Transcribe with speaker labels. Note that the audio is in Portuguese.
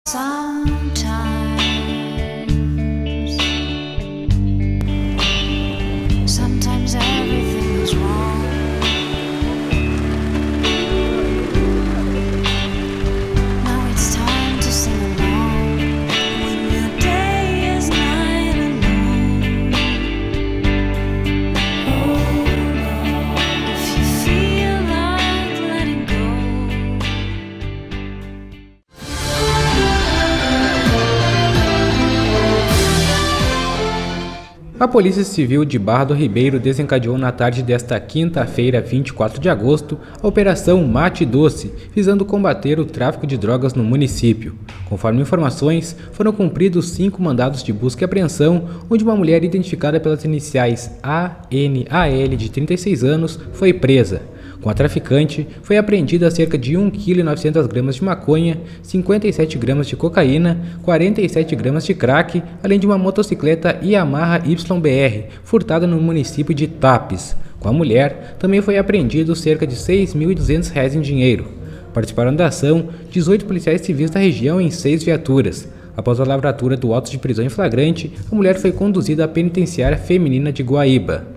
Speaker 1: Sometimes everything is wrong. Now it's time to sing along when your day is night alone. If you feel like letting go.
Speaker 2: A Polícia Civil de Barra do Ribeiro desencadeou na tarde desta quinta-feira, 24 de agosto, a Operação Mate Doce, visando combater o tráfico de drogas no município. Conforme informações, foram cumpridos 5 mandados de busca e apreensão, onde uma mulher identificada pelas iniciais ANAL, de 36 anos, foi presa. Com a traficante, foi apreendida cerca de 1,9 kg de maconha, 57 gramas de cocaína, 47 gramas de crack, além de uma motocicleta Yamaha YBR, furtada no município de Tapes. Com a mulher, também foi apreendido cerca de R$ 6.200 em dinheiro. Participaram da ação 18 policiais civis da região em 6 viaturas. Após a lavratura do auto de prisão em flagrante, a mulher foi conduzida à penitenciária feminina de Guaíba.